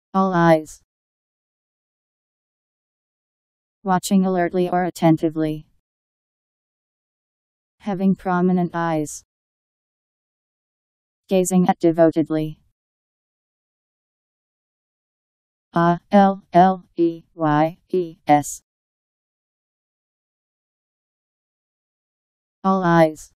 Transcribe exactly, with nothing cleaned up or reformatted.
All eyes. Watching alertly or attentively. Having prominent eyes. Gazing at devotedly. A L L E Y E S. All eyes.